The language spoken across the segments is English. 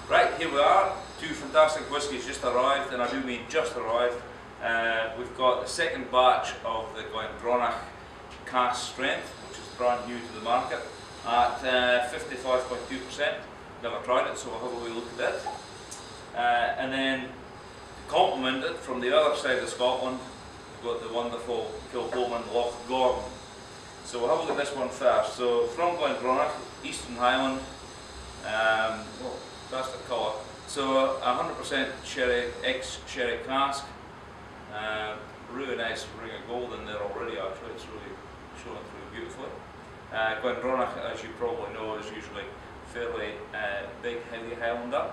Right, here we are. Two fantastic whiskies just arrived, and I do mean just arrived. We've got the second batch of the GlenDronach Cask strength, which is brand new to the market, at 55.2%. Never tried it, so we'll have a wee look at it. And then, to complement it, from the other side of Scotland, we've got the wonderful Kilchoman Loch Gorm. So we'll have a look at this one first. So from GlenDronach, Eastern Highland, fantastic colour. So 100% sherry, ex-sherry cask. Really nice ring of gold in there already actually, it's really showing through beautifully. GlenDronach, as you probably know, is usually fairly big, heavy Highlander.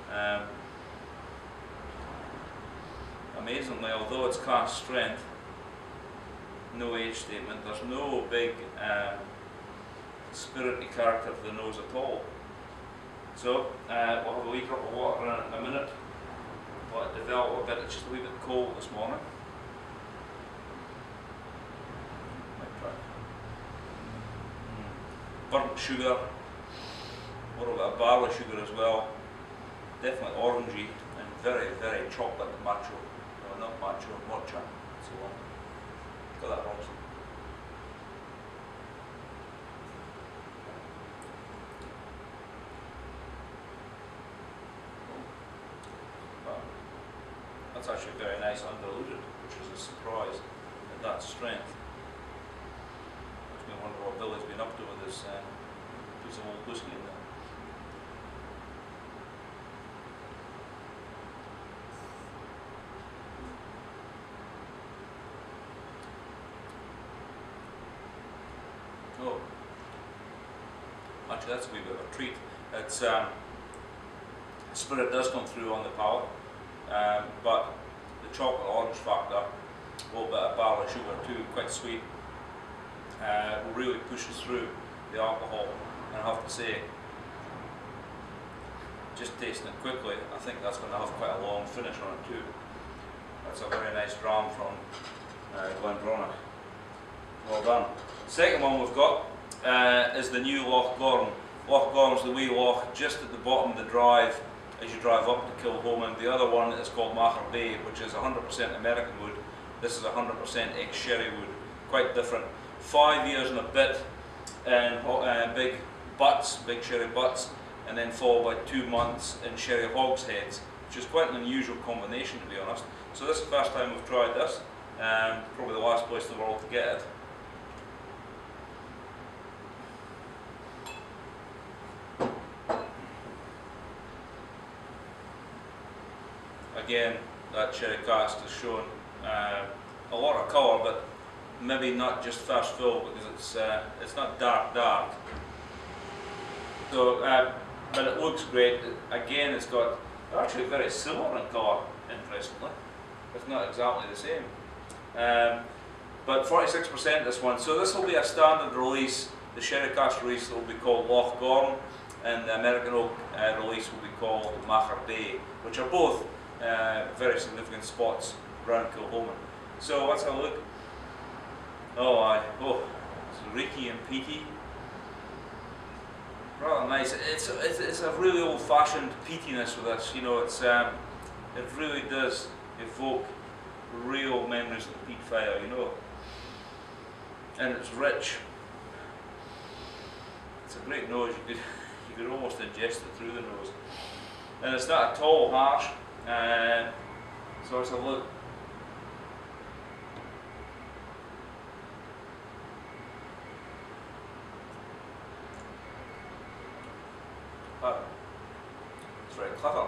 Amazingly, although it's cask strength, no age statement, there's no big spirity character to the nose at all. So we'll have a wee drop of water in it in a minute, let it develop a bit. It's just a wee bit cold this morning. Burnt sugar, a little bit of barley sugar as well, definitely orangey and very, very chocolate macho, no, not macho, mocha, so on. Got that wrong. That's actually very nice undiluted, which is a surprise at that strength. Makes me wonder what Billy's been up to with this piece of old whiskey in there. Oh, actually that's a wee bit of a treat. It's spirit does come through on the palate. But the chocolate orange factor, a little bit of barley sugar too, quite sweet, really pushes through the alcohol. And I have to say, just tasting it quickly, I think that's going to have quite a long finish on it too. That's a very nice dram from GlenDronach. Well done. Second one we've got is the new Loch Gorm. Loch Gorm is the wee loch just at the bottom of the drive as you drive up to Kilchoman. The other one is called Machar Bay, which is 100% American wood. This is 100% ex-sherry wood, quite different. 5 years and a bit in big butts, big sherry butts, and then followed by 2 months in sherry hogsheads, which is quite an unusual combination to be honest. So this is the first time we've tried this, probably the last place in the world to get it. Again, that sherry cask is showing a lot of colour, but maybe not just first fill because it's not dark. So, but it looks great. Again, it's got actually very similar in colour, interestingly. It's not exactly the same. But 46% this one. So this will be a standard release. The sherry cask release will be called Loch Gorm, and the American oak release will be called Machar Bay, which are both very significant spots around Kilchoman. So let's have a look. Oh, it's reeky and peaty. Rather nice. It's a really old-fashioned peatiness with this. You know, it really does evoke real memories of the peat fire. You know, and it's rich. It's a great nose. You could almost ingest it through the nose, and it's not at all harsh. So let's have a look. Oh, it's very clever.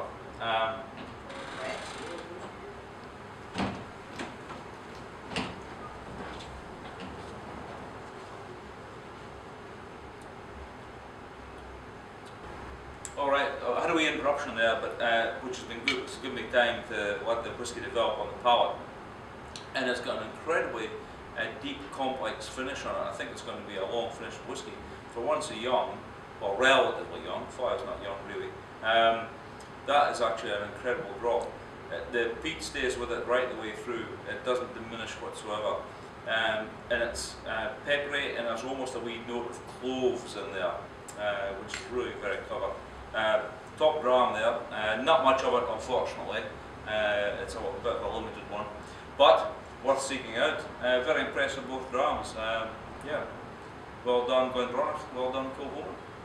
Alright, I had a wee interruption there, but which has been good. It's given me time to let the whisky develop on the palate. And it's got an incredibly deep, complex finish on it. I think it's going to be a long finished whisky. For one so young, well, relatively young, 5's not young really, that is actually an incredible drop. The peat stays with it right the way through. It doesn't diminish whatsoever. And it's peppery, and there's almost a wee note of cloves in there, which is really very clever. top dram there. Not much of it, unfortunately. It's a little bit of a limited one, but worth seeking out. Very impressive both drams. Yeah, well done GlenDronach, well done Kilchoman.